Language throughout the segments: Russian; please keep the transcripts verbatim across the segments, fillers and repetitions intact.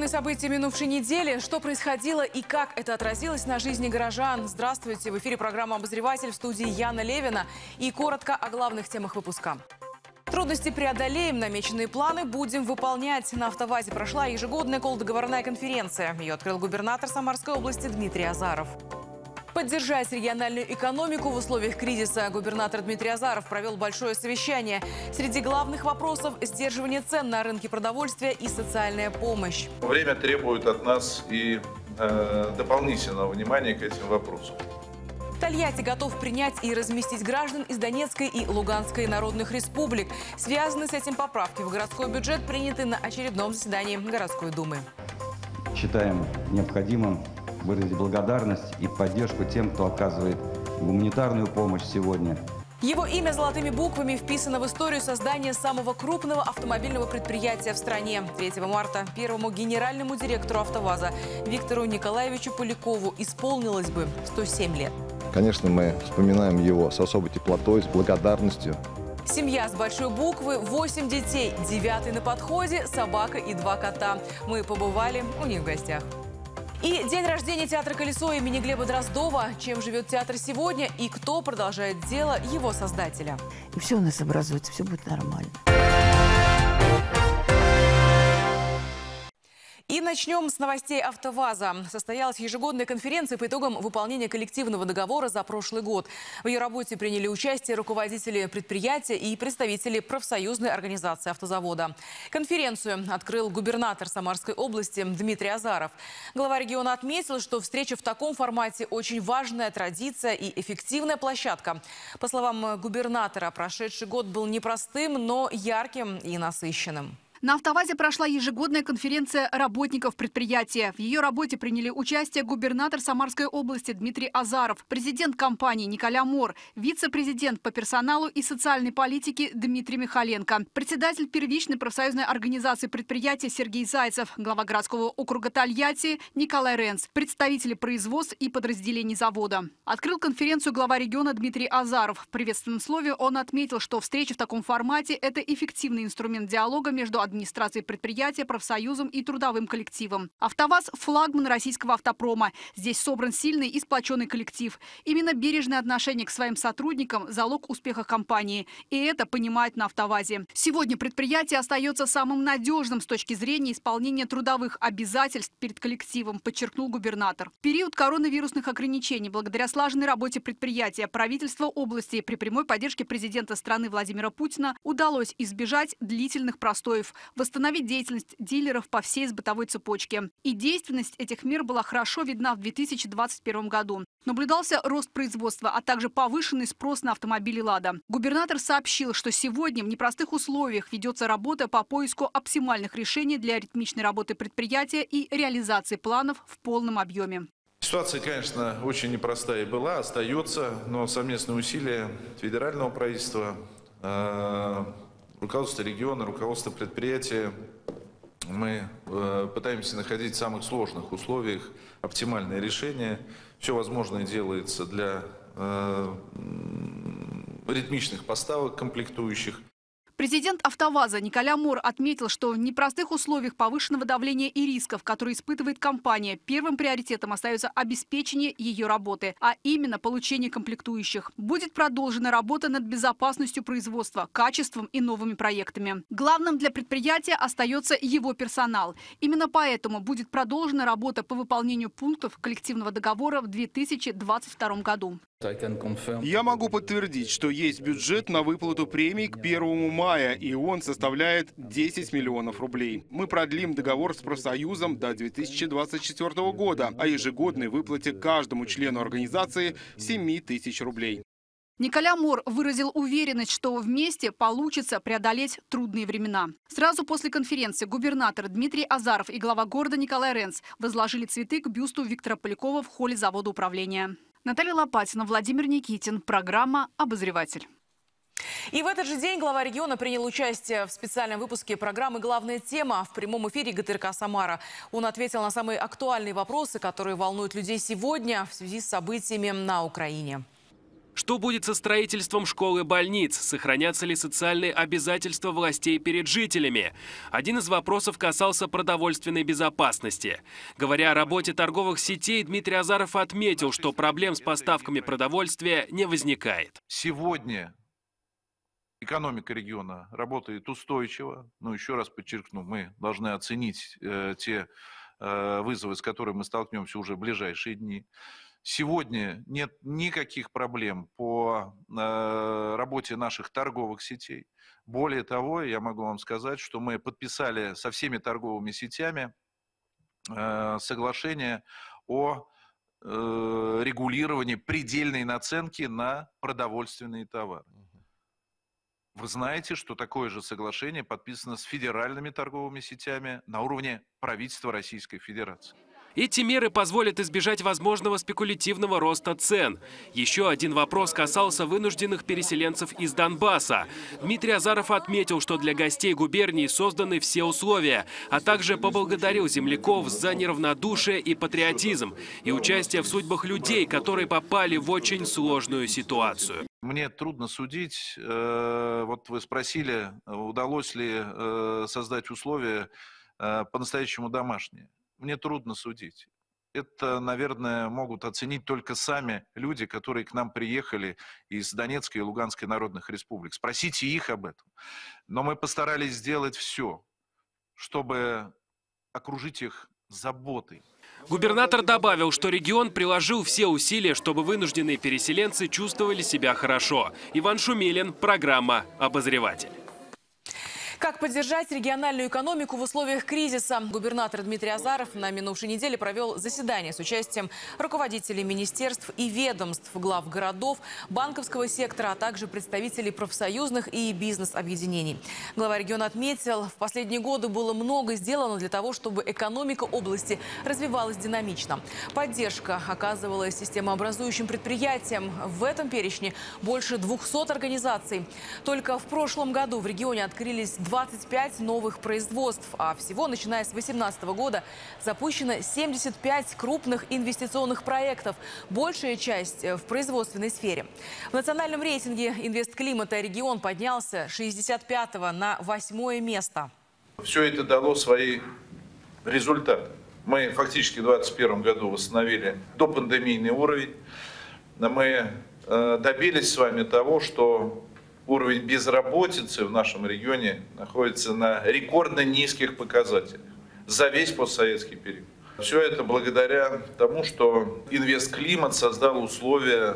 события минувшей недели. Что происходило и как это отразилось на жизни горожан? Здравствуйте. В эфире программа «Обозреватель», в студии Яна Левина. И коротко о главных темах выпуска. Трудности преодолеем, намеченные планы будем выполнять. На «АвтоВАЗе» прошла ежегодная колл-договорная конференция. Ее открыл губернатор Самарской области Дмитрий Азаров. Поддержать региональную экономику в условиях кризиса губернатор Дмитрий Азаров провел большое совещание. Среди главных вопросов – сдерживание цен на рынке продовольствия и социальная помощь. Время требует от нас и э, дополнительного внимания к этим вопросам. Тольятти готов принять и разместить граждан из Донецкой и Луганской народных республик. Связаны с этим поправки в городской бюджет, приняты на очередном заседании городской думы. Считаем необходимым выразить благодарность и поддержку тем, кто оказывает гуманитарную помощь сегодня. Его имя золотыми буквами вписано в историю создания самого крупного автомобильного предприятия в стране. третьего марта первому генеральному директору «АвтоВАЗа» Виктору Николаевичу Полякову исполнилось бы сто семь лет. Конечно, мы вспоминаем его с особой теплотой, с благодарностью. Семья с большой буквы, восемь детей, девятый на подходе, собака и два кота. Мы побывали у них в гостях. И день рождения театра «Колесо» имени Глеба Дроздова. Чем живет театр сегодня и кто продолжает дело его создателя. И все у нас образуется, все будет нормально. И начнем с новостей «АвтоВАЗа». Состоялась ежегодная конференция по итогам выполнения коллективного договора за прошлый год. В ее работе приняли участие руководители предприятия и представители профсоюзной организации автозавода. Конференцию открыл губернатор Самарской области Дмитрий Азаров. Глава региона отметил, что встреча в таком формате очень важная традиция и эффективная площадка. По словам губернатора, прошедший год был непростым, но ярким и насыщенным. На «АвтоВАЗе» прошла ежегодная конференция работников предприятия. В ее работе приняли участие губернатор Самарской области Дмитрий Азаров, президент компании Николя Мор, вице-президент по персоналу и социальной политике Дмитрий Михаленко, председатель первичной профсоюзной организации предприятия Сергей Зайцев, глава городского округа Тольятти Николай Ренц, представители производств и подразделений завода. Открыл конференцию глава региона Дмитрий Азаров. В приветственном слове он отметил, что встреча в таком формате – это эффективный инструмент диалога между администрацией предприятия, профсоюзом и трудовым коллективом. «АвтоВАЗ» – флагман российского автопрома. Здесь собран сильный и сплоченный коллектив. Именно бережное отношение к своим сотрудникам – залог успеха компании. И это понимают на «АвтоВАЗе». Сегодня предприятие остается самым надежным с точки зрения исполнения трудовых обязательств перед коллективом, подчеркнул губернатор. В период коронавирусных ограничений, благодаря слаженной работе предприятия, правительство области при прямой поддержке президента страны Владимира Путина удалось избежать длительных простоев, восстановить деятельность дилеров по всей бытовой цепочке. И действенность этих мер была хорошо видна в две тысячи двадцать первом году. Наблюдался рост производства, а также повышенный спрос на автомобили «Лада». Губернатор сообщил, что сегодня в непростых условиях ведется работа по поиску оптимальных решений для ритмичной работы предприятия и реализации планов в полном объеме. Ситуация, конечно, очень непростая была, остается, но совместные усилия федерального правительства, э руководство региона, руководство предприятия, мы э, пытаемся находить в самых сложных условиях оптимальное решение. Все возможное делается для э, ритмичных поставок комплектующих. Президент «АвтоВАЗа» Николя Мор отметил, что в непростых условиях повышенного давления и рисков, которые испытывает компания, первым приоритетом остается обеспечение ее работы, а именно получение комплектующих. Будет продолжена работа над безопасностью производства, качеством и новыми проектами. Главным для предприятия остается его персонал. Именно поэтому будет продолжена работа по выполнению пунктов коллективного договора в две тысячи двадцать втором году. Я могу подтвердить, что есть бюджет на выплату премий к первому мая, и он составляет десять миллионов рублей. Мы продлим договор с профсоюзом до две тысячи двадцать четвёртого года о ежегодной выплате каждому члену организации семи тысяч рублей. Николя Мор выразил уверенность, что вместе получится преодолеть трудные времена. Сразу после конференции губернатор Дмитрий Азаров и глава города Николай Ренц возложили цветы к бюсту Виктора Полякова в холле завода управления. Наталья Лопатина, Владимир Никитин. Программа «Обозреватель». И в этот же день глава региона принял участие в специальном выпуске программы «Главная тема» в прямом эфире ГТРК «Самара». Он ответил на самые актуальные вопросы, которые волнуют людей сегодня в связи с событиями на Украине. Что будет со строительством школ и больниц? Сохранятся ли социальные обязательства властей перед жителями? Один из вопросов касался продовольственной безопасности. Говоря о работе торговых сетей, Дмитрий Азаров отметил, что проблем с поставками продовольствия не возникает. Сегодня экономика региона работает устойчиво. Но еще раз подчеркну, мы должны оценить э, те э, вызовы, с которыми мы столкнемся уже в ближайшие дни. Сегодня нет никаких проблем по э, работе наших торговых сетей. Более того, я могу вам сказать, что мы подписали со всеми торговыми сетями э, соглашение о э, регулировании предельной наценки на продовольственные товары. Вы знаете, что такое же соглашение подписано с федеральными торговыми сетями на уровне правительства Российской Федерации. Эти меры позволят избежать возможного спекулятивного роста цен. Еще один вопрос касался вынужденных переселенцев из Донбасса. Дмитрий Азаров отметил, что для гостей губернии созданы все условия, а также поблагодарил земляков за неравнодушие и патриотизм и участие в судьбах людей, которые попали в очень сложную ситуацию. Мне трудно судить. Вот вы спросили, удалось ли создать условия по-настоящему домашние. Мне трудно судить. Это, наверное, могут оценить только сами люди, которые к нам приехали из Донецкой и Луганской народных республик. Спросите их об этом. Но мы постарались сделать все, чтобы окружить их заботой. Губернатор добавил, что регион приложил все усилия, чтобы вынужденные переселенцы чувствовали себя хорошо. Иван Шумилин, программа «Обозреватель». Как поддержать региональную экономику в условиях кризиса? Губернатор Дмитрий Азаров на минувшей неделе провел заседание с участием руководителей министерств и ведомств, глав городов, банковского сектора, а также представителей профсоюзных и бизнес-объединений. Глава региона отметил, в последние годы было много сделано для того, чтобы экономика области развивалась динамично. Поддержка оказывалась системообразующим предприятиям. В этом перечне больше двухсот организаций. Только в прошлом году в регионе открылись двадцать пять новых производств, а всего, начиная с две тысячи восемнадцатого года, запущено семьдесят пять крупных инвестиционных проектов, большая часть в производственной сфере. В национальном рейтинге инвестклимата регион поднялся с шестьдесят пятого на восьмое место. Все это дало свои результаты. Мы фактически в две тысячи двадцать первом году восстановили допандемийный уровень. Мы добились с вами того, что уровень безработицы в нашем регионе находится на рекордно низких показателях за весь постсоветский период. Все это благодаря тому, что инвестклимат создал условия,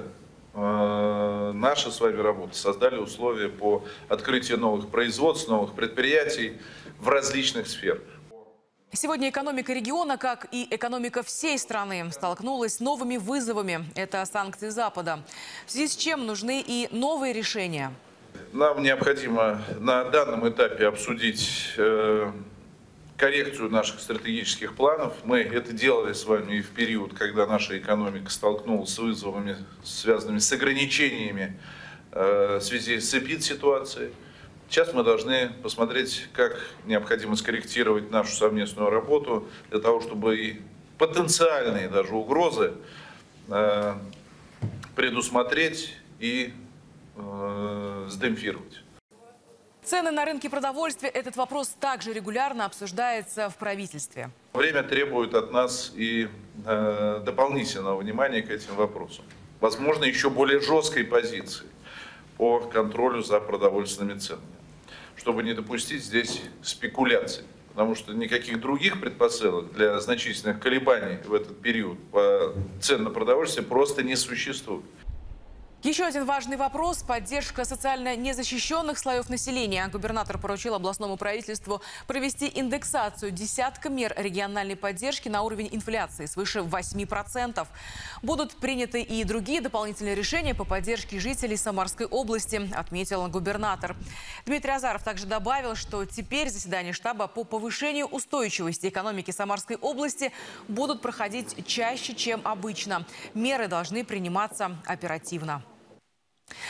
э, наши с вами работы, создали условия по открытию новых производств, новых предприятий в различных сферах. Сегодня экономика региона, как и экономика всей страны, столкнулась с новыми вызовами. Это санкции Запада. В связи с чем нужны и новые решения. Нам необходимо на данном этапе обсудить э, коррекцию наших стратегических планов. Мы это делали с вами и в период, когда наша экономика столкнулась с вызовами, связанными с ограничениями э, в связи с эпид-ситуацией. Сейчас мы должны посмотреть, как необходимо скорректировать нашу совместную работу для того, чтобы и потенциальные даже угрозы э, предусмотреть и сдемпфировать. Цены на рынке продовольствия. Этот вопрос также регулярно обсуждается в правительстве. Время требует от нас и э, дополнительного внимания к этим вопросам. Возможно, еще более жесткой позиции по контролю за продовольственными ценами, чтобы не допустить здесь спекуляций. Потому что никаких других предпосылок для значительных колебаний в этот период по цен на продовольствие просто не существует. Еще один важный вопрос – поддержка социально незащищенных слоев населения. Губернатор поручил областному правительству провести индексацию десятка мер региональной поддержки на уровень инфляции свыше восьми процентов. Будут приняты и другие дополнительные решения по поддержке жителей Самарской области, отметил губернатор. Дмитрий Азаров также добавил, что теперь заседания штаба по повышению устойчивости экономики Самарской области будут проходить чаще, чем обычно. Меры должны приниматься оперативно.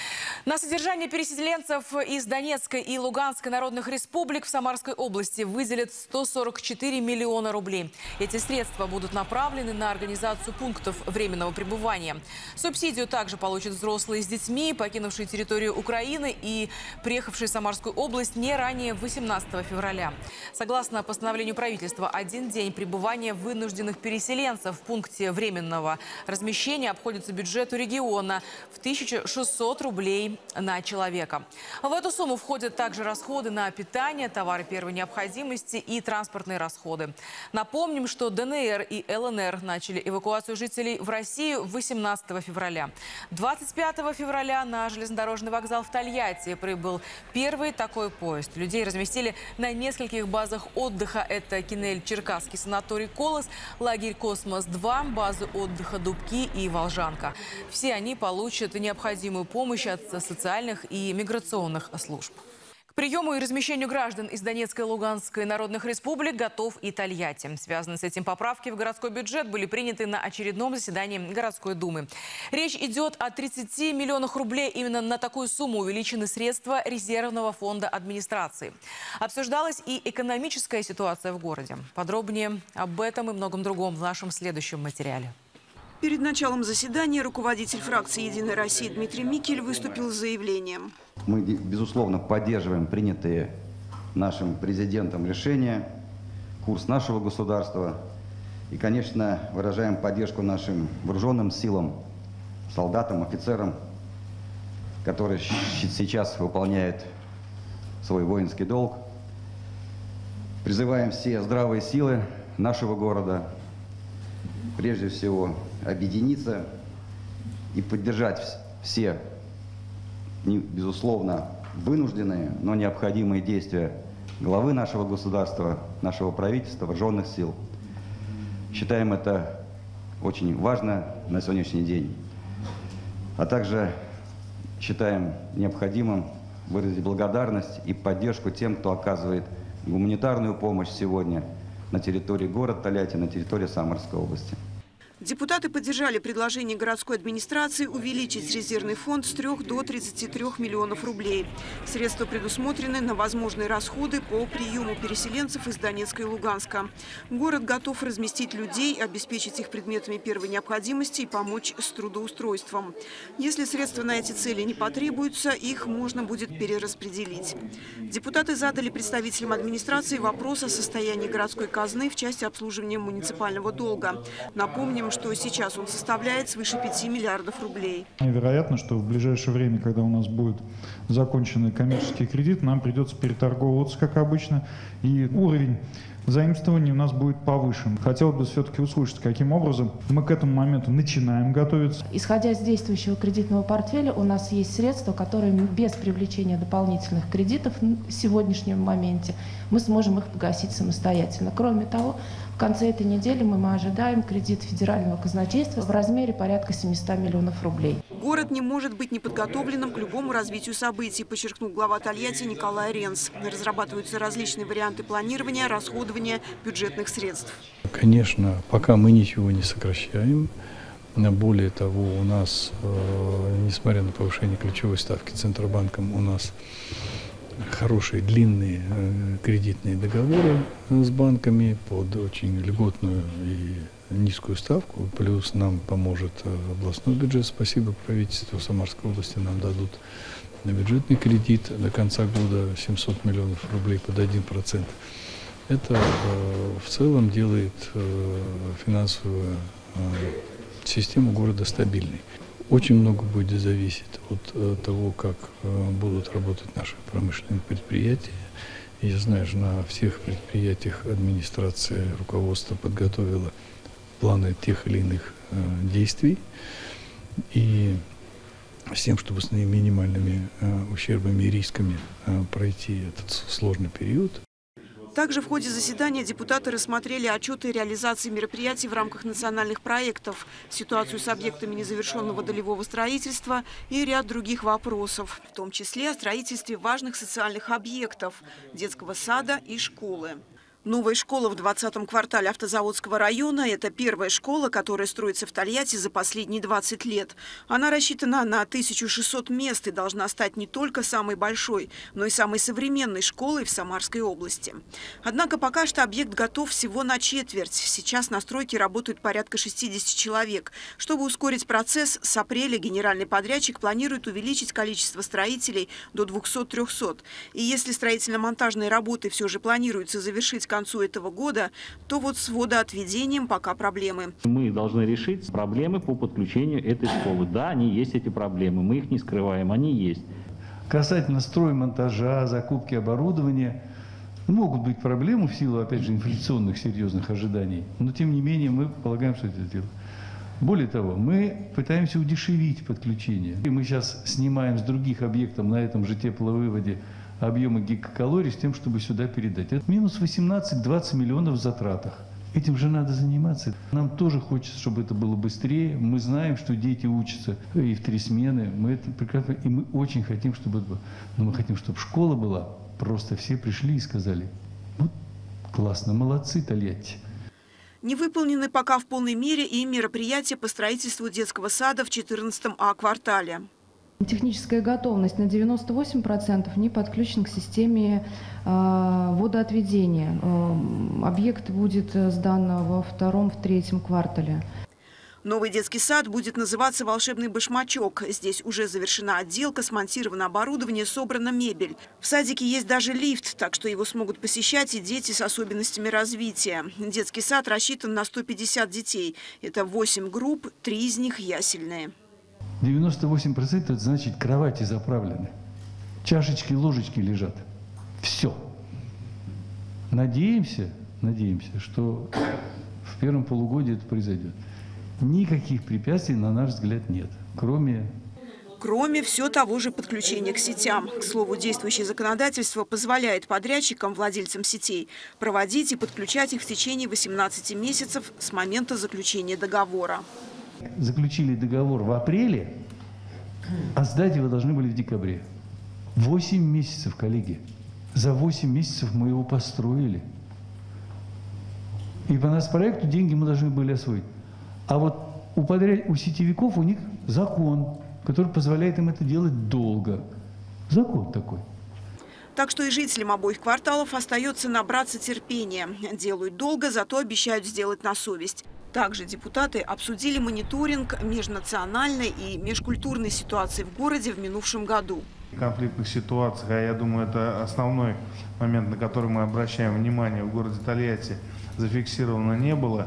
На содержание переселенцев из Донецкой и Луганской народных республик в Самарской области выделят сто сорок четыре миллиона рублей. Эти средства будут направлены на организацию пунктов временного пребывания. Субсидию также получат взрослые с детьми, покинувшие территорию Украины и приехавшие в Самарскую область не ранее восемнадцатого февраля. Согласно постановлению правительства, один день пребывания вынужденных переселенцев в пункте временного размещения обходится бюджету региона в тысячу шестьсот рублей на человека. В эту сумму входят также расходы на питание, товары первой необходимости и транспортные расходы. Напомним, что ДНР и ЛНР начали эвакуацию жителей в Россию восемнадцатого февраля. двадцать пятого февраля на железнодорожный вокзал в Тольятти прибыл первый такой поезд. Людей разместили на нескольких базах отдыха. Это Кинель-Черкасский санаторий «Колос», лагерь «Космос-два», базы отдыха «Дубки» и «Волжанка». Все они получат необходимую помощь от социальных и миграционных служб. К приему и размещению граждан из Донецкой и Луганской народных республик готов и Тольятти. Связанные с этим поправки в городской бюджет были приняты на очередном заседании городской думы. Речь идет о тридцати миллионах рублей. Именно на такую сумму увеличены средства резервного фонда администрации. Обсуждалась и экономическая ситуация в городе. Подробнее об этом и многом другом в нашем следующем материале. Перед началом заседания руководитель фракции «Единая Россия» Дмитрий Микель выступил с заявлением. Мы, безусловно, поддерживаем принятые нашим президентом решения, курс нашего государства и, конечно, выражаем поддержку нашим вооруженным силам, солдатам, офицерам, которые сейчас выполняют свой воинский долг. Призываем все здравые силы нашего города, прежде всего, объединиться и поддержать все, безусловно, вынужденные, но необходимые действия главы нашего государства, нашего правительства, вооруженных сил. Считаем это очень важно на сегодняшний день. А также считаем необходимым выразить благодарность и поддержку тем, кто оказывает гуманитарную помощь сегодня на территории города Тольятти, на территории Самарской области. Депутаты поддержали предложение городской администрации увеличить резервный фонд с трёх до тридцати трёх миллионов рублей. Средства предусмотрены на возможные расходы по приему переселенцев из Донецка и Луганска. Город готов разместить людей, обеспечить их предметами первой необходимости и помочь с трудоустройством. Если средства на эти цели не потребуются, их можно будет перераспределить. Депутаты задали представителям администрации вопрос о состоянии городской казны в части обслуживания муниципального долга. Напомним, что сейчас он составляет свыше пяти миллиардов рублей. Вероятно, что в ближайшее время, когда у нас будет законченный коммерческий кредит, нам придется переторговываться, как обычно, и уровень заимствований у нас будет повышен. Хотелось бы все-таки услышать, каким образом мы к этому моменту начинаем готовиться. Исходя из действующего кредитного портфеля, у нас есть средства, которые без привлечения дополнительных кредитов в сегодняшнем моменте мы сможем их погасить самостоятельно. Кроме того, в конце этой недели мы ожидаем кредит федерального казначейства в размере порядка семисот миллионов рублей. Город не может быть неподготовленным к любому развитию событий, подчеркнул глава Тольятти Николай Ренц. Разрабатываются различные варианты планирования, расходования бюджетных средств. Конечно, пока мы ничего не сокращаем. Более того, у нас, несмотря на повышение ключевой ставки Центробанком, у нас хорошие длинные кредитные договоры с банками под очень льготную и низкую ставку. Плюс нам поможет областной бюджет. Спасибо правительству Самарской области. Нам дадут на бюджетный кредит до конца года семьсот миллионов рублей под один процент. Это в целом делает финансовую систему города стабильной. Очень много будет зависеть от того, как будут работать наши промышленные предприятия. Я знаю, что на всех предприятиях администрация, руководство подготовило планы тех или иных действий. И с тем, чтобы с минимальными ущербами и рисками пройти этот сложный период. Также в ходе заседания депутаты рассмотрели отчеты реализации мероприятий в рамках национальных проектов, ситуацию с объектами незавершенного долевого строительства и ряд других вопросов, в том числе о строительстве важных социальных объектов – детского сада и школы. Новая школа в двадцатом квартале Автозаводского района – это первая школа, которая строится в Тольятти за последние двадцать лет. Она рассчитана на тысячу шестьсот мест и должна стать не только самой большой, но и самой современной школой в Самарской области. Однако пока что объект готов всего на четверть. Сейчас на стройке работают порядка шестидесяти человек. Чтобы ускорить процесс, с апреля генеральный подрядчик планирует увеличить количество строителей до двухсот-трехсот. И если строительно-монтажные работы все же планируется завершить к концу этого года, то вот с водоотведением пока проблемы. Мы должны решить проблемы по подключению этой школы. Да, они есть, эти проблемы, мы их не скрываем, они есть. Касательно строймонтажа, закупки оборудования, могут быть проблемы в силу, опять же, инфляционных серьезных ожиданий, но тем не менее мы полагаем, что это дело. Более того, мы пытаемся удешевить подключение. И мы сейчас снимаем с других объектов на этом же тепловыводе объемы гигакалорий с тем, чтобы сюда передать. Это минус восемнадцать-двадцать миллионов в затратах. Этим же надо заниматься. Нам тоже хочется, чтобы это было быстрее. Мы знаем, что дети учатся и в три смены. Мы это прекрасно, и мы очень хотим, чтобы это было. Но мы хотим, чтобы школа была. Просто все пришли и сказали: вот классно, молодцы, Тольятти. Не выполнены пока в полной мере и мероприятия по строительству детского сада в четырнадцатом А квартале. Техническая готовность на девяносто восемь процентов, не подключен к системе э, водоотведения. Э, объект будет сдан во втором, в третьем квартале. Новый детский сад будет называться «Волшебный башмачок». Здесь уже завершена отделка, смонтировано оборудование, собрана мебель. В садике есть даже лифт, так что его смогут посещать и дети с особенностями развития. Детский сад рассчитан на сто пятьдесят детей. Это восемь групп, три из них ясельные. девяносто восемь процентов это значит, кровати заправлены, чашечки, ложечки лежат. Все. Надеемся, надеемся, что в первом полугодии это произойдет. Никаких препятствий, на наш взгляд, нет, кроме... Кроме все того же подключения к сетям. К слову, действующее законодательство позволяет подрядчикам, владельцам сетей, проводить и подключать их в течение восемнадцати месяцев с момента заключения договора. Заключили договор в апреле, а сдать его должны были в декабре. Восемь месяцев, коллеги. За восемь месяцев мы его построили. И по нас проекту деньги мы должны были освоить. А вот у, подряд... у сетевиков у них закон, который позволяет им это делать долго. Закон такой. Так что и жителям обоих кварталов остается набраться терпения. Делают долго, зато обещают сделать на совесть. Также депутаты обсудили мониторинг межнациональной и межкультурной ситуации в городе в минувшем году. Конфликтных ситуациях, а я думаю, это основной момент, на который мы обращаем внимание, в городе Тольятти зафиксировано не было.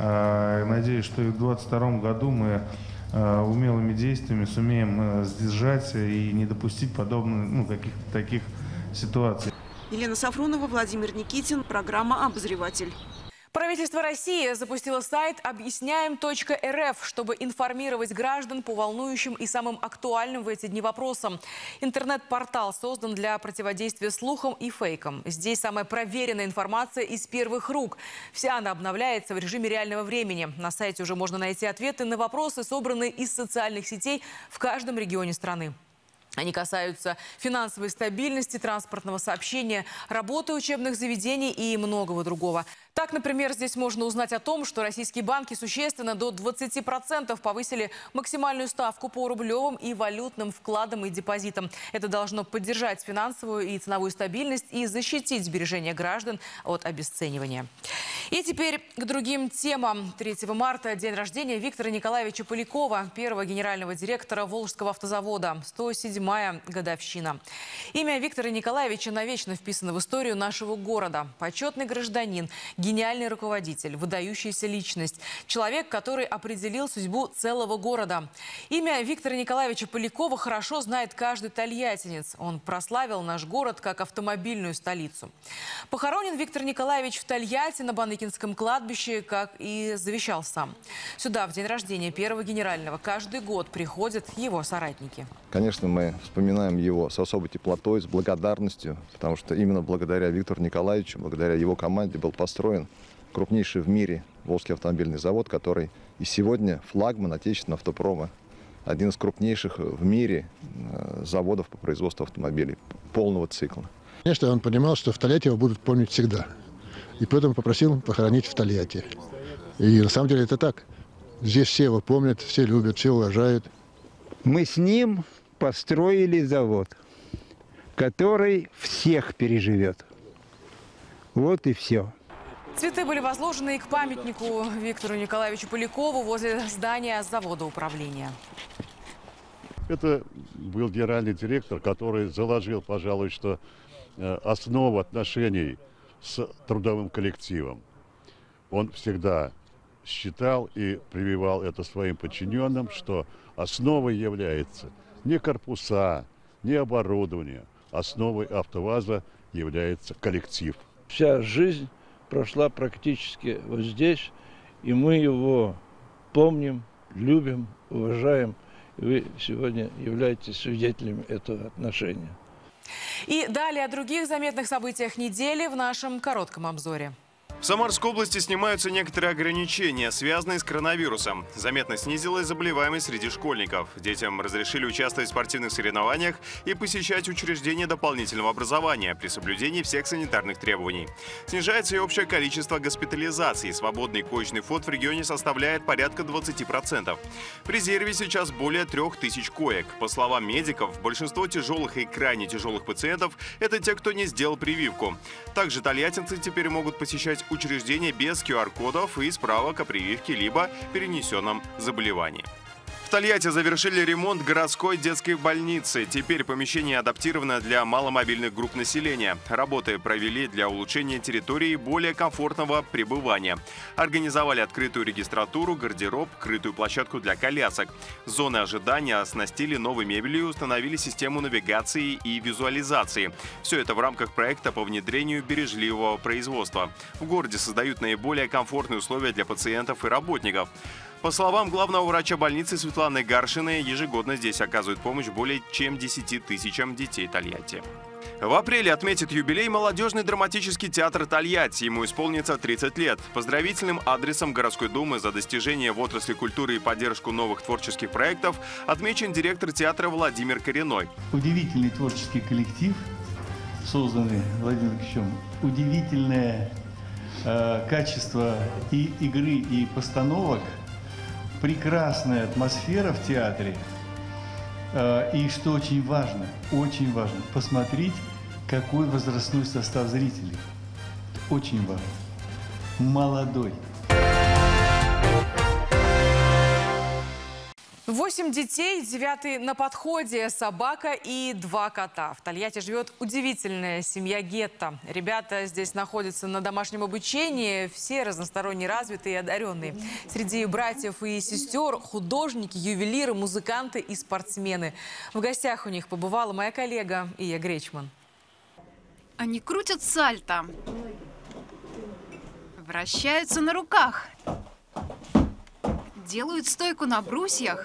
Надеюсь, что и в две тысячи двадцать втором году мы умелыми действиями сумеем сдержать и не допустить подобных, ну, каких-то таких ситуаций. Елена Сафронова, Владимир Никитин, программа «Обозреватель». Правительство России запустило сайт объясняем точка эр эф, чтобы информировать граждан по волнующим и самым актуальным в эти дни вопросам. Интернет-портал создан для противодействия слухам и фейкам. Здесь самая проверенная информация из первых рук. Вся она обновляется в режиме реального времени. На сайте уже можно найти ответы на вопросы, собранные из социальных сетей в каждом регионе страны. Они касаются финансовой стабильности, транспортного сообщения, работы учебных заведений и многого другого. Так, например, здесь можно узнать о том, что российские банки существенно до двадцати процентов повысили максимальную ставку по рублевым и валютным вкладам и депозитам. Это должно поддержать финансовую и ценовую стабильность и защитить сбережения граждан от обесценивания. И теперь к другим темам. третьего марта – день рождения Виктора Николаевича Полякова, первого генерального директора Волжского автозавода. сто седьмая годовщина. Имя Виктора Николаевича навечно вписано в историю нашего города. Почетный гражданин, гениальный руководитель, выдающаяся личность. Человек, который определил судьбу целого города. Имя Виктора Николаевича Полякова хорошо знает каждый тольяттинец. Он прославил наш город как автомобильную столицу. Похоронен Виктор Николаевич в Тольятти на Баныкинском кладбище, как и завещал сам. Сюда в день рождения первого генерального каждый год приходят его соратники. Конечно, мы вспоминаем его с особой теплотой, с благодарностью, потому что именно благодаря Виктору Николаевичу, благодаря его команде был построен крупнейший в мире Волжский автомобильный завод, который и сегодня флагман отечественного автопрома, один из крупнейших в мире заводов по производству автомобилей полного цикла. Конечно, он понимал, что в Тольятти его будут помнить всегда. и поэтому попросил похоронить в Тольятти. И на самом деле это так. Здесь все его помнят, все любят, все уважают. Мы с ним построили завод, который всех переживет. Вот и все. Цветы были возложены и к памятнику Виктору Николаевичу Полякову возле здания завода управления. Это был генеральный директор, который заложил, пожалуй, что основу отношений с трудовым коллективом. Он всегда считал и прививал это своим подчиненным, что основой является не корпуса, не оборудование. Основой АвтоВАЗа является коллектив. Вся жизнь прошла практически вот здесь, и мы его помним, любим, уважаем. И вы сегодня являетесь свидетелями этого отношения. И далее о других заметных событиях недели в нашем коротком обзоре. В Самарской области снимаются некоторые ограничения, связанные с коронавирусом. Заметно снизилась заболеваемость среди школьников. Детям разрешили участвовать в спортивных соревнованиях и посещать учреждения дополнительного образования при соблюдении всех санитарных требований. Снижается и общее количество госпитализаций. Свободный коечный фонд в регионе составляет порядка двадцати процентов. В резерве сейчас более трех тысяч коек. По словам медиков, большинство тяжелых и крайне тяжелых пациентов – это те, кто не сделал прививку. Также тольяттинцы теперь могут посещать учреждения без ку ар кодов и справок о прививке либо перенесенном заболевании. В Тольятти завершили ремонт городской детской больницы. Теперь помещение адаптировано для маломобильных групп населения. Работы провели для улучшения территории и более комфортного пребывания. Организовали открытую регистратуру, гардероб, крытую площадку для колясок. Зоны ожидания оснастили новой мебелью и установили систему навигации и визуализации. Все это в рамках проекта по внедрению бережливого производства. В городе создают наиболее комфортные условия для пациентов и работников. По словам главного врача больницы Светланы Гаршиной, ежегодно здесь оказывают помощь более чем десяти тысячам детей Тольятти. В апреле отметит юбилей молодежный драматический театр Тольятти. Ему исполнится тридцать лет. Поздравительным адресом городской думы за достижения в отрасли культуры и поддержку новых творческих проектов отмечен директор театра Владимир Коренной. Удивительный творческий коллектив, созданный Владимиром Ильичем. Удивительное э, качество и игры, и постановок. Прекрасная атмосфера в театре. И что очень важно, очень важно, посмотреть, какой возрастной состав зрителей. Это очень важно. Молодой. Восемь детей, девятый на подходе, собака и два кота. В Тольятти живет удивительная семья гетто. Ребята здесь находятся на домашнем обучении, все разносторонне развитые и одаренные. Среди братьев и сестер художники, ювелиры, музыканты и спортсмены. В гостях у них побывала моя коллега Ия Гречман. Они крутят сальто, вращаются на руках, делают стойку на брусьях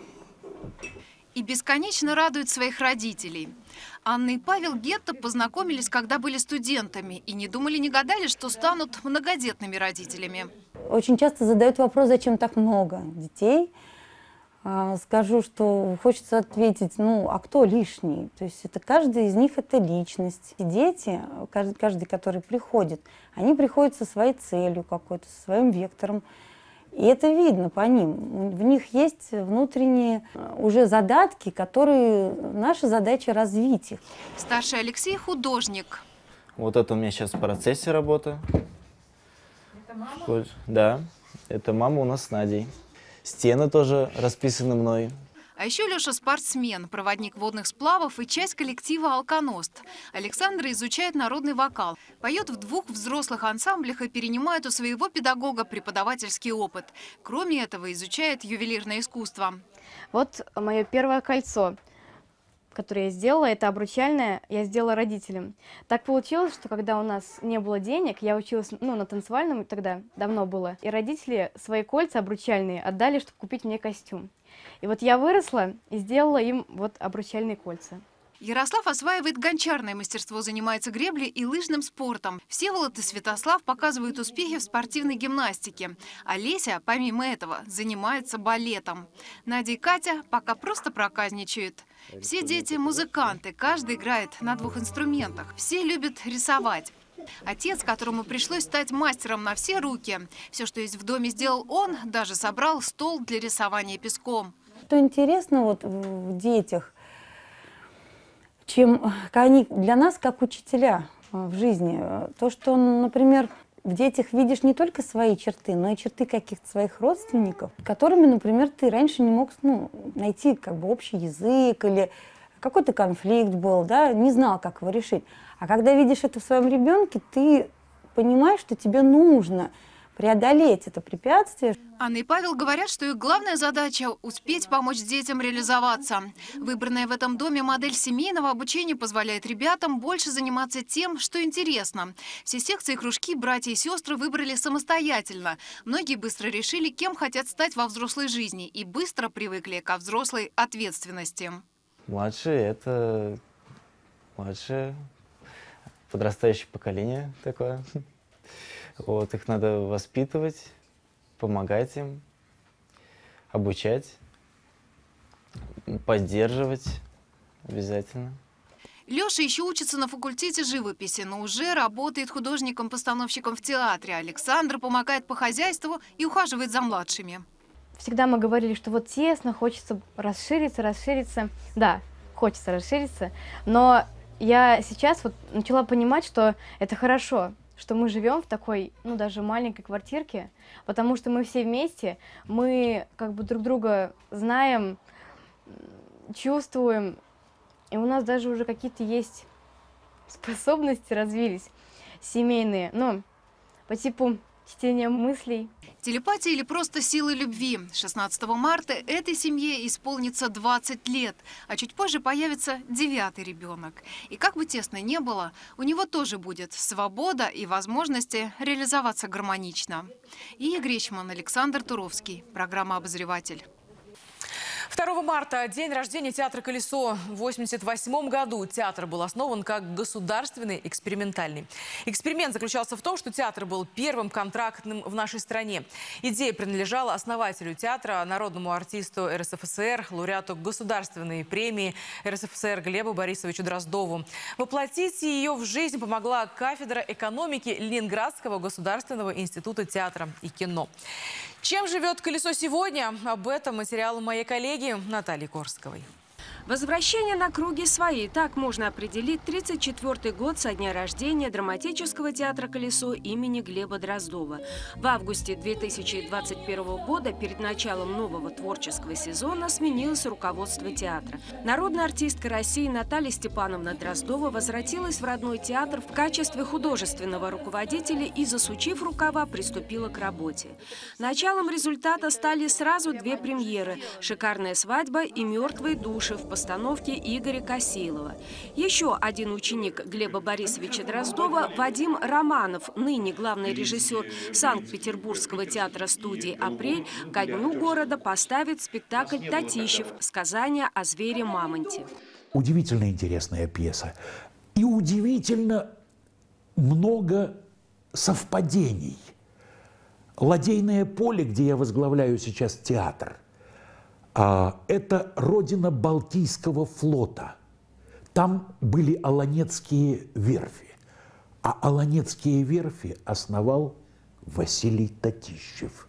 и бесконечно радуют своих родителей. Анна и Павел гетто познакомились, когда были студентами, и не думали, не гадали, что станут многодетными родителями. Очень часто задают вопрос, зачем так много детей. Скажу, что хочется ответить, ну, а кто лишний? То есть это каждый из них – это личность. И дети, каждый, каждый, который приходит, они приходят со своей целью какой-то, со своим вектором. И это видно по ним. В них есть внутренние уже задатки, которые наша задача развить их. Старший Алексей – художник. Вот это у меня сейчас в процессе работа. Это мама? Да, это мама у нас с Надей. Стены тоже расписаны мной. А еще Леша спортсмен, проводник водных сплавов и часть коллектива «Алконост». Александра изучает народный вокал, поет в двух взрослых ансамблях и перенимает у своего педагога преподавательский опыт. Кроме этого, изучает ювелирное искусство. Вот мое первое кольцо, которое я сделала, это обручальное, я сделала родителям. Так получилось, что когда у нас не было денег, я училась ну, на танцевальном, тогда давно было, и родители свои кольца обручальные отдали, чтобы купить мне костюм. И вот я выросла и сделала им вот обручальные кольца. Ярослав осваивает гончарное мастерство, занимается греблей и лыжным спортом. Всеволод и Святослав показывают успехи в спортивной гимнастике. А Леся, помимо этого, занимается балетом. Надя и Катя пока просто проказничают. Все дети – музыканты, каждый играет на двух инструментах. Все любят рисовать. Отец, которому пришлось стать мастером на все руки. Все, что есть в доме, сделал он, даже собрал стол для рисования песком. Что интересно вот в детях, чем они для нас как учителя в жизни, то, что, например, в детях видишь не только свои черты, но и черты каких-то своих родственников, которыми, например, ты раньше не мог ну, найти как бы общий язык или какой-то конфликт был, да, не знал, как его решить. А когда видишь это в своем ребенке, ты понимаешь, что тебе нужно преодолеть это препятствие. Анна и Павел говорят, что их главная задача – успеть помочь детям реализоваться. Выбранная в этом доме модель семейного обучения позволяет ребятам больше заниматься тем, что интересно. Все секции и кружки братья и сестры выбрали самостоятельно. Многие быстро решили, кем хотят стать во взрослой жизни, и быстро привыкли ко взрослой ответственности. Младшие – это младшее подрастающее поколение такое. Вот, их надо воспитывать, помогать им, обучать, поддерживать обязательно. Леша еще учится на факультете живописи, но уже работает художником-постановщиком в театре. Александр помогает по хозяйству и ухаживает за младшими. Всегда мы говорили, что вот тесно, хочется расшириться, расшириться. Да, хочется расшириться, но я сейчас вот начала понимать, что это хорошо, что мы живем в такой, ну, даже маленькой квартирке, потому что мы все вместе, мы как бы друг друга знаем, чувствуем, и у нас даже уже какие-то есть способности развились семейные, ну, по типу чтения мыслей. Телепатия или просто силы любви. шестнадцатого марта этой семье исполнится двадцать лет, а чуть позже появится девятый ребенок. И как бы тесно не было, у него тоже будет свобода и возможности реализоваться гармонично. Ия Гречман, Александр Туровский. Программа «Обозреватель». второго марта – день рождения театра «Колесо». В восемьдесят восьмом году театр был основан как государственный экспериментальный. Эксперимент заключался в том, что театр был первым контрактным в нашей стране. Идея принадлежала основателю театра, народному артисту эр эс эф эс эр, лауреату государственной премии эр эс эф эс эр Глебу Борисовичу Дроздову. Воплотить ее в жизнь помогла кафедра экономики Ленинградского государственного института театра и кино. Чем живет «Колесо» сегодня? Об этом материал моей коллеги Натальи Корсковой. Возвращение на круги свои. Так можно определить тридцать четвёртый год со дня рождения драматического театра «Колесо» имени Глеба Дроздова. В августе две тысячи двадцать первого года, перед началом нового творческого сезона, сменилось руководство театра. Народная артистка России Наталья Степановна Дроздова возвратилась в родной театр в качестве художественного руководителя и, засучив рукава, приступила к работе. Началом результата стали сразу две премьеры «Шикарная свадьба» и «Мертвые души» в постановке Игоря Косилова. Еще один ученик Глеба Борисовича Дроздова, Вадим Романов, ныне главный режиссер Санкт-Петербургского театра-студии «Апрель», ко дню города поставит спектакль «Татищев. Сказание о звере-мамонте». Удивительно интересная пьеса. И удивительно много совпадений. Ладейное поле, где я возглавляю сейчас театр, это родина Балтийского флота. Там были Аланецкие верфи. А Аланецкие верфи основал Василий Татищев.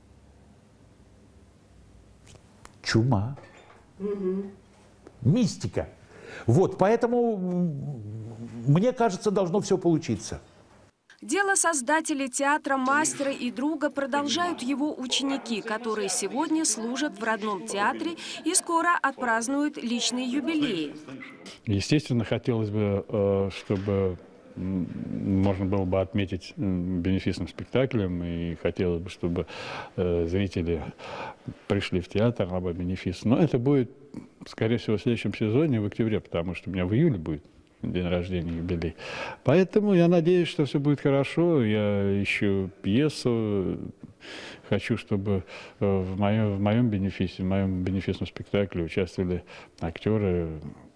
Чума. Угу. Мистика. Вот, поэтому, мне кажется, должно все получиться. Дело создателей театра, мастера и друга продолжают его ученики, которые сегодня служат в родном театре и скоро отпразднуют личные юбилеи. Естественно, хотелось бы, чтобы можно было бы отметить бенефисным спектаклем, и хотелось бы, чтобы зрители пришли в театр на бенефис. Но это будет, скорее всего, в следующем сезоне, в октябре, потому что у меня в июле будет день рождения, юбилей. Поэтому я надеюсь, что все будет хорошо. Я ищу пьесу. Хочу, чтобы в моем, в моем бенефисе, в моем бенефисном спектакле участвовали актеры,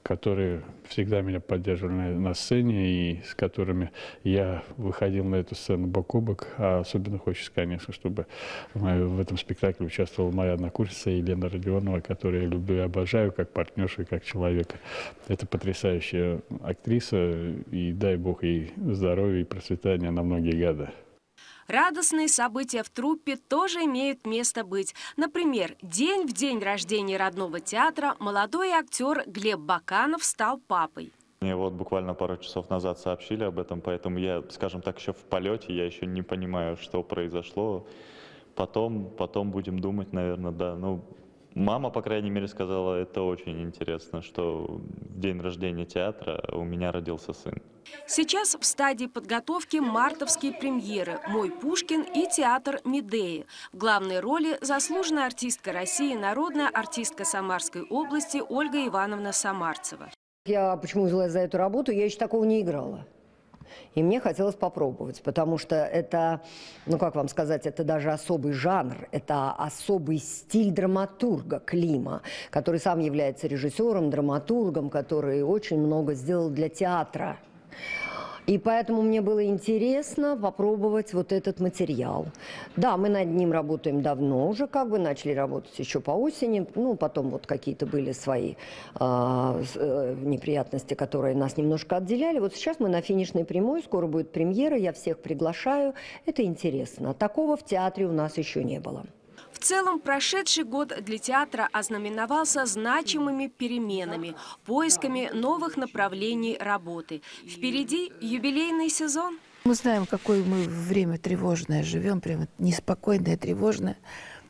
которые всегда меня поддерживали на, на сцене и с которыми я выходил на эту сцену бок о бок. А особенно хочется, конечно, чтобы в этом спектакле участвовала моя однокурсница Елена Родионова, которую я люблю и обожаю как партнершу и как человека. Это потрясающая актриса, и дай бог ей здоровья и процветания на многие годы. Радостные события в труппе тоже имеют место быть. Например, день в день рождения родного театра молодой актер Глеб Баканов стал папой. Мне вот буквально пару часов назад сообщили об этом, поэтому я, скажем так, еще в полете, я еще не понимаю, что произошло. Потом, потом будем думать, наверное, да. Ну, мама, по крайней мере, сказала, это очень интересно, что в день рождения театра у меня родился сын. Сейчас в стадии подготовки мартовские премьеры «Мой Пушкин» и театр «Медея». В главной роли заслуженная артистка России, народная артистка Самарской области Ольга Ивановна Самарцева. Я почему взялась за эту работу? Я еще такого не играла. И мне хотелось попробовать, потому что это, ну как вам сказать, это даже особый жанр, это особый стиль драматурга Клима, который сам является режиссером, драматургом, который очень много сделал для театра. И поэтому мне было интересно попробовать вот этот материал. Да, мы над ним работаем давно уже, как бы начали работать еще по осени. Ну, потом вот какие-то были свои э, э, неприятности, которые нас немножко отделяли. Вот сейчас мы на финишной прямой, скоро будет премьера, я всех приглашаю. Это интересно. Такого в театре у нас еще не было. В целом, прошедший год для театра ознаменовался значимыми переменами, поисками новых направлений работы. Впереди юбилейный сезон. Мы знаем, какое мы время тревожное живем, прямо неспокойное, тревожное.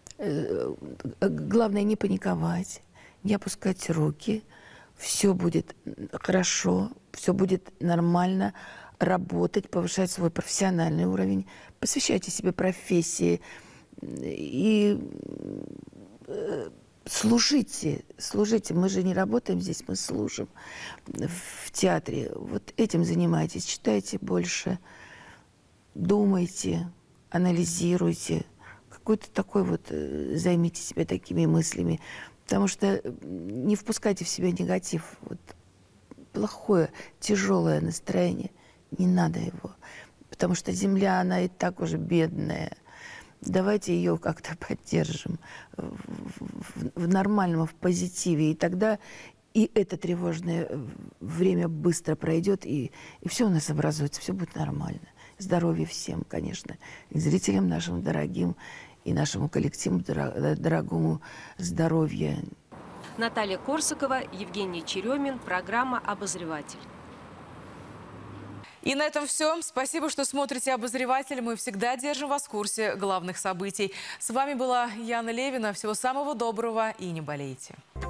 Главное не паниковать, не опускать руки. Все будет хорошо, все будет нормально. Работать, повышать свой профессиональный уровень. Посвящайте себе профессии. И э, служите, служите. Мы же не работаем здесь, мы служим в театре. Вот этим занимайтесь, читайте больше, думайте, анализируйте. Какой-то такой вот, э, займите себя такими мыслями. Потому что не впускайте в себя негатив. Вот, плохое, тяжелое настроение, не надо его. Потому что земля, она и так уже бедная. Давайте ее как-то поддержим в, в, в нормальном, в позитиве. И тогда и это тревожное время быстро пройдет, и, и все у нас образуется, все будет нормально. Здоровья всем, конечно, и зрителям нашим дорогим, и нашему коллективу дорогому здоровья. Наталья Корсакова, Евгений Черемин, программа «Обозреватель». И на этом все. Спасибо, что смотрите «Обозреватель». Мы всегда держим вас в курсе главных событий. С вами была Яна Левина. Всего самого доброго и не болейте.